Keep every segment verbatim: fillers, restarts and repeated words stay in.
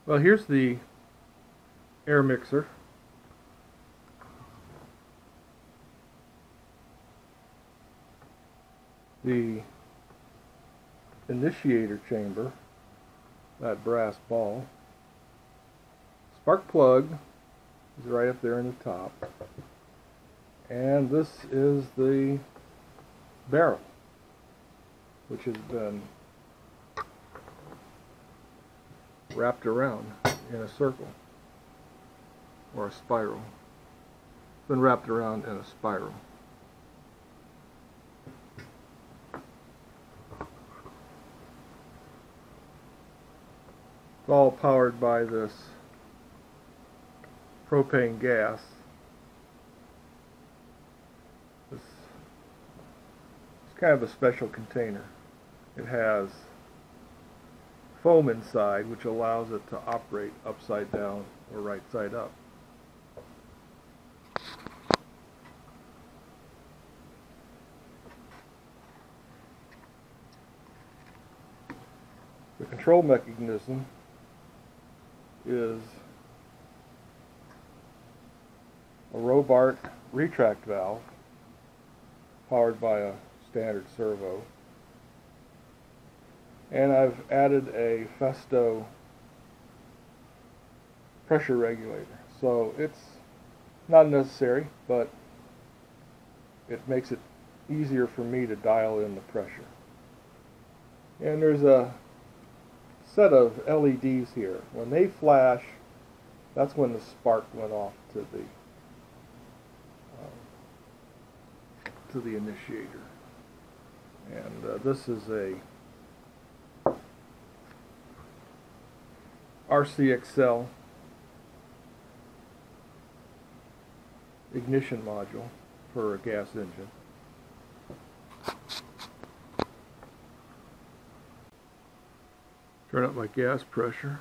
Well, here's the air mixer. The initiator chamber, that brass ball. Spark plug is right up there in the top. And this is the barrel, which has been wrapped around in a circle or a spiral. It's been wrapped around in a spiral. It's all powered by this propane gas. This it's kind of a special container. It has foam inside, which allows it to operate upside down or right side up. The control mechanism is a Robart retract valve powered by a standard servo, and I've added a Festo pressure regulator. So it's not necessary, but it makes it easier for me to dial in the pressure. And there's a set of L E Ds here. When they flash, that's when the spark went off to the um, to the initiator. And uh, this is a R C X L ignition module for a gas engine. Turn up my gas pressure.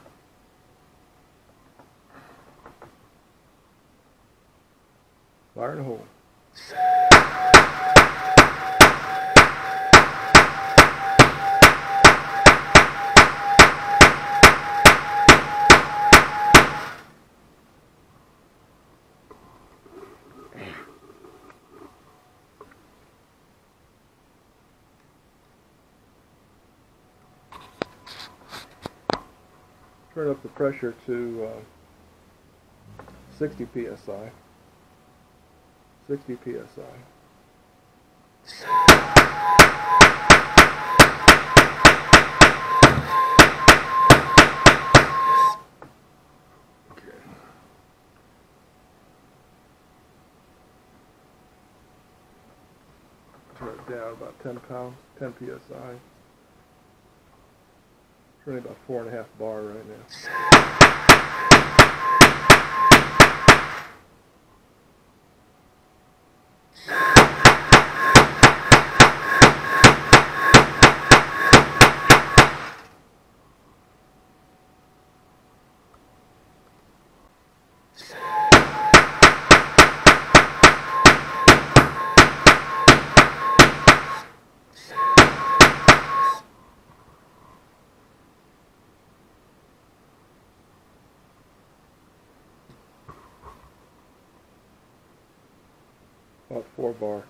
Fire in the hole. Turn up the pressure to uh, sixty P S I. sixty P S I. Okay. Turn it down about ten pounds, ten P S I. Running about four and a half bar right now. About four bar.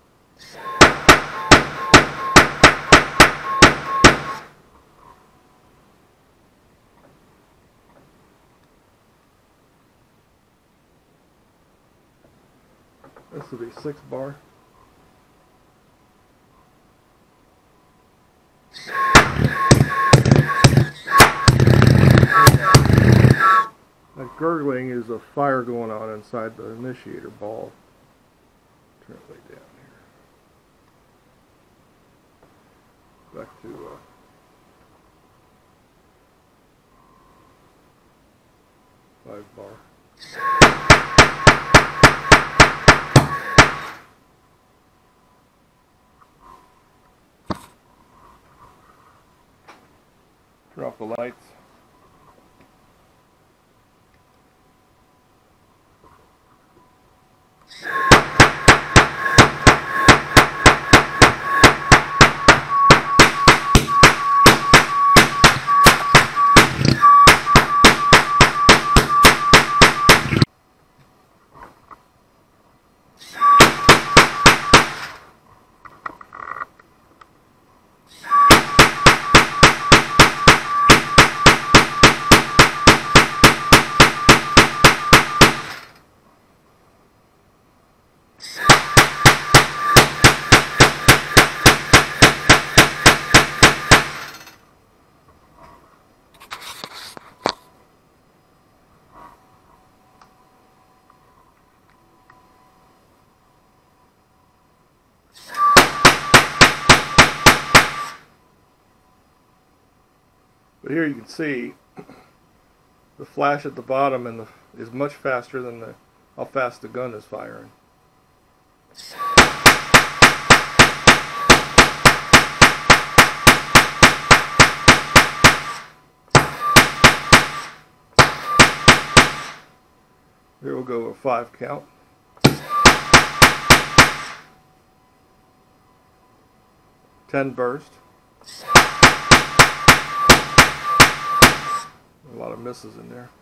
This will be six bar. That gurgling is a fire going on inside the initiator ball. Turn it way down here. Back to uh, five bar. Turn off the lights. But here you can see the flash at the bottom and the, is much faster than the how fast the gun is firing. Here we'll go a five count. ten burst. A lot of misses in there.